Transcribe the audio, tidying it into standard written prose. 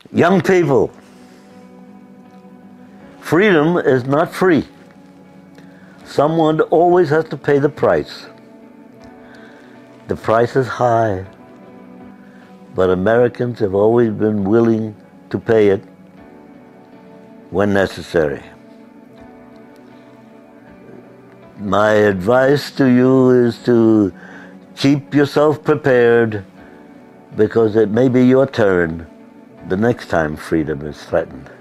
Young people, freedom is not free. Someone always has to pay the price. The price is high, but Americans have always been willing to pay it when necessary. My advice to you is to keep yourself prepared, because it may be your turn the next time freedom is threatened.